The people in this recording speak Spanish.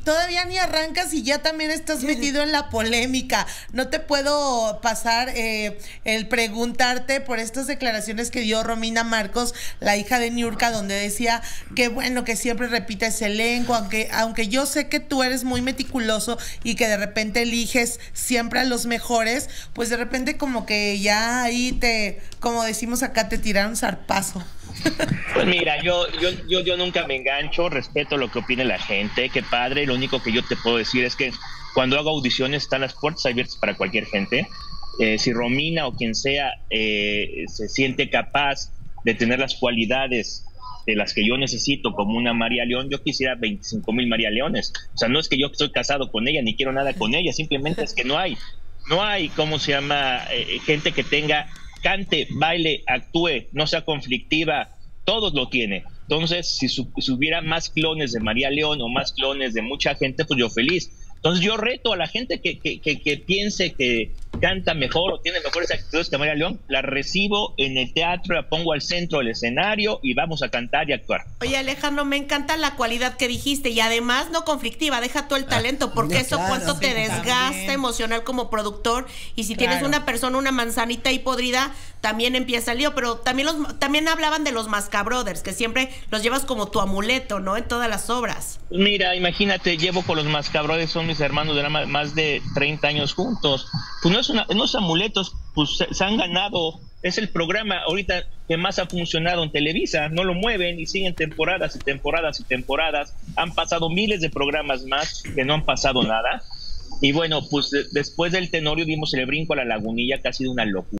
todavía ni arrancas y ya también estás metido en la polémica. No te puedo pasar el preguntarte por estas declaraciones que dio Romina Marcos, la hija de Niurka, donde decía que bueno, que siempre repite ese elenco, aunque yo sé que tú eres muy meticuloso y que de repente eliges siempre a los mejores, pues de repente como que ya ahí como decimos acá, te tiraron zarpazo. Pues mira, yo nunca me engancho, respeto lo que opine la gente, qué padre. Lo único que yo te puedo decir es que cuando hago audiciones están las puertas abiertas para cualquier gente. Si Romina o quien sea se siente capaz de tener las cualidades de las que yo necesito como una María León, yo quisiera 25,000 María Leones. O sea, no es que yo estoy casado con ella ni quiero nada con ella, simplemente es que no hay, ¿cómo se llama? Gente que cante, baile, actúe, no sea conflictiva, todos lo tiene. Entonces, si hubiera más clones de María León o más clones de mucha gente, pues yo feliz. Entonces yo reto a la gente que piense que canta mejor o tiene mejores actitudes que María León, la recibo en el teatro, la pongo al centro del escenario y vamos a cantar y actuar. Oye, Alejandro, me encanta la cualidad que dijiste y además no conflictiva, deja todo el talento, porque eso claro, cuánto te también. desgasta emocional como productor, y si tienes una persona, una manzanita ahí podrida, también empieza el lío. Pero también hablaban de los Mascabrothers, que siempre los llevas como tu amuleto, ¿no? En todas las obras. Mira, imagínate, llevo con los Mascabrothers, son mis hermanos de más de 30 años juntos. Pues no es amuletos, pues se han ganado. Es el programa ahorita que más ha funcionado en Televisa, no lo mueven y siguen temporadas y temporadas y temporadas. Han pasado miles de programas más que no han pasado nada. Y bueno, pues después del Tenorio dimos el brinco a la Lagunilla, que ha sido una locura.